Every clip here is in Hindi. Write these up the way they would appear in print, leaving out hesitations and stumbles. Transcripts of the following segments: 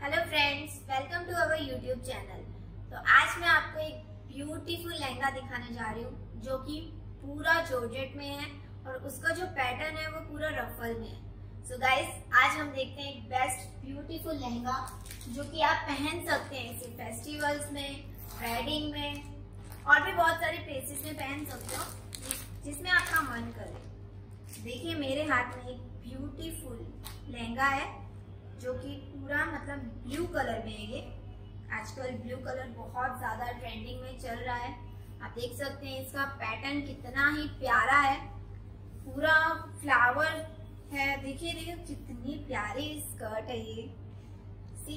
Hello friends, welcome to our YouTube channel. तो आज मैं आपको एक ब्यूटीफुल लहंगा दिखाने जा रही हूँ जो कि पूरा जॉर्जेट में है और उसका जो पैटर्न है वो पूरा रफल में है। सो गाइस, आज हम देखते हैं एक बेस्ट ब्यूटीफुल लहंगा जो कि आप पहन सकते हैं इसे फेस्टिवल्स में, वेडिंग में और भी बहुत सारे प्लेसेस में पहन सकते हो जिसमें आपका मन करे। देखिए मेरे हाथ में एक ब्यूटीफुल लहंगा है जो कि पूरा मतलब ब्लू कलर में है। ये आजकल ब्लू कलर बहुत ज्यादा ट्रेंडिंग में चल रहा है। आप देख सकते हैं इसका पैटर्न कितना ही प्यारा है, पूरा फ्लावर है। देखिए देखिए कितनी प्यारी स्कर्ट है ये। सी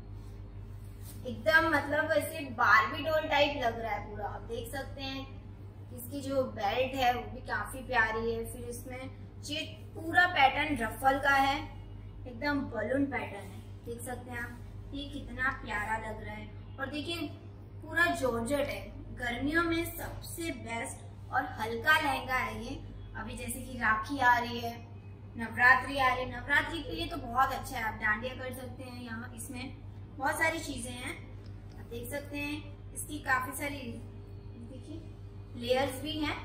एकदम मतलब ऐसे बार्बी डॉल टाइप लग रहा है पूरा। आप देख सकते हैं इसकी जो बेल्ट है वो भी काफी प्यारी है। फिर इसमें ये पूरा पैटर्न रफल का है, एकदम बलून पैटर्न है। देख सकते हैं आप ये कितना प्यारा लग रहा है। और देखिए पूरा जॉर्जेट है, गर्मियों में सबसे बेस्ट और हल्का लहंगा है ये। अभी जैसे कि राखी आ रही है, नवरात्रि आ रही है, नवरात्रि के लिए तो बहुत अच्छा है। आप डांडिया कर सकते हैं, यहाँ इसमें बहुत सारी चीजें हैं। आप देख सकते हैं इसकी काफी सारी देखिए लेयर्स भी हैं।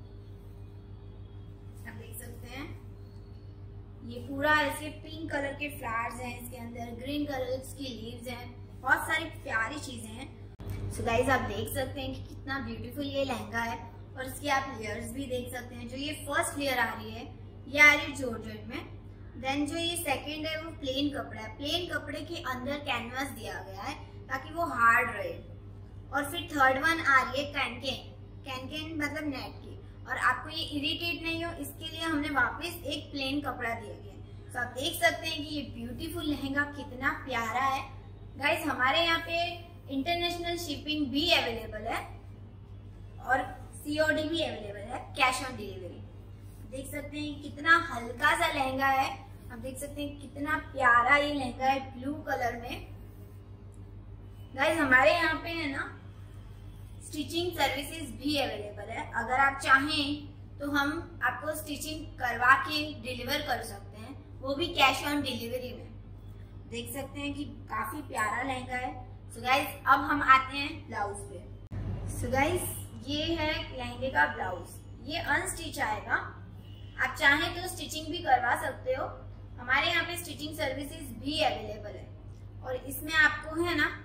आप देख सकते हैं ये पूरा ऐसे पिंक कलर के फ्लावर्स हैं, इसके अंदर ग्रीन कलर की लीव्स हैं, बहुत सारी प्यारी चीजें हैं। सो गाइस, आप देख सकते हैं कि कितना ब्यूटीफुल ये लहंगा है। और इसकी आप लेयर्स भी देख सकते हैं। जो ये फर्स्ट लेयर आ रही है ये आ रही है जॉर्जेट में। देन जो ये सेकंड है वो प्लेन कपड़ा है। प्लेन कपड़े के अंदर कैनवास दिया गया है ताकि वो हार्ड रहे। और फिर थर्ड वन आ रही है कैनकेन। कैनकेन मतलब नेट की। और आपको ये इरिटेट नहीं हो इसके लिए हमने वापस एक प्लेन कपड़ा दिया गया। तो आप देख सकते हैं कि ये ब्यूटीफुल लहंगा कितना प्यारा है। गाइस, हमारे यहाँ पे इंटरनेशनल शिपिंग भी अवेलेबल है और COD भी अवेलेबल है, कैश ऑन डिलीवरी। देख सकते हैं कितना हल्का सा लहंगा है। आप देख सकते हैं कितना प्यारा ये लहंगा है ब्लू कलर में। गाइस, हमारे यहाँ पे है ना स्टिचिंग सर्विसेज भी अवेलेबल है। अगर आप चाहें तो हम आपको स्टिचिंग करवा के डिलीवर कर सकते हैं, वो भी कैश ऑन डिलीवरी में। देख सकते हैं कि काफी प्यारा लहंगा है। सो गाइस, अब हम आते हैं ब्लाउज पे। सो गाइस, ये है लहंगे का ब्लाउज। ये अनस्टिच आएगा। आप चाहें तो स्टिचिंग भी करवा सकते हो। हमारे यहाँ पे स्टिचिंग सर्विसेज भी अवेलेबल है। और इसमें आपको है ना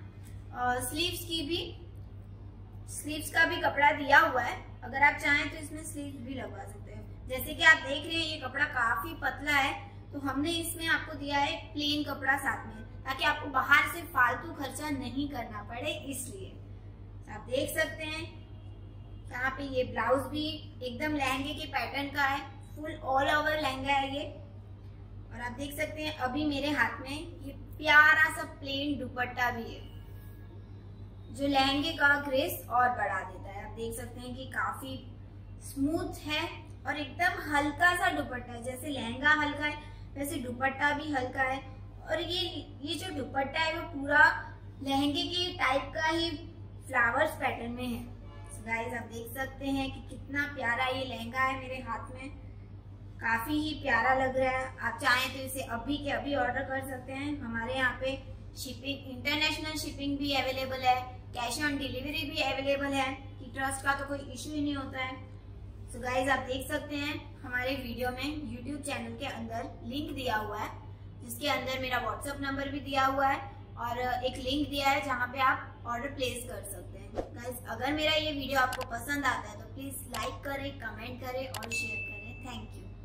स्लीव्स का भी कपड़ा दिया हुआ है। अगर आप चाहें तो इसमें स्लीव्स भी लगवा सकते हैं। जैसे कि आप देख रहे हैं ये कपड़ा काफी पतला है, तो हमने इसमें आपको दिया है प्लेन कपड़ा साथ में, ताकि आपको बाहर से फालतू खर्चा नहीं करना पड़े। इसलिए आप देख सकते हैं यहाँ पे ये ब्लाउज भी एकदम लहंगे के पैटर्न का है, फुल ऑल ओवर लहंगा है ये। और आप देख सकते हैं अभी मेरे हाथ में ये प्यारा सा प्लेन दुपट्टा भी है जो लहंगे का ग्रेस और बढ़ा देता है। आप देख सकते हैं कि काफी स्मूथ है और एकदम हल्का सा दुपट्टा है। जैसे लहंगा हल्का है वैसे दुपट्टा भी हल्का है। और ये जो दुपट्टा है वो पूरा लहंगे के टाइप का ही फ्लावर्स पैटर्न में है। गाइस, आप देख सकते हैं कि कितना प्यारा ये लहंगा है मेरे हाथ में, काफी ही प्यारा लग रहा है। आप चाहें तो इसे अभी के अभी ऑर्डर कर सकते हैं। हमारे यहाँ पे शिपिंग, इंटरनेशनल शिपिंग भी अवेलेबल है, कैश ऑन डिलीवरी भी अवेलेबल है कि ट्रस्ट का तो कोई इश्यू ही नहीं होता है। सो गाइज, आप देख सकते हैं हमारे वीडियो में यूट्यूब चैनल के अंदर लिंक दिया हुआ है, जिसके अंदर मेरा व्हाट्सएप नंबर भी दिया हुआ है और एक लिंक दिया है जहाँ पे आप ऑर्डर प्लेस कर सकते हैं। गाइज, अगर मेरा ये वीडियो आपको पसंद आता है तो प्लीज लाइक करें, कमेंट करें और शेयर करें। Thank you.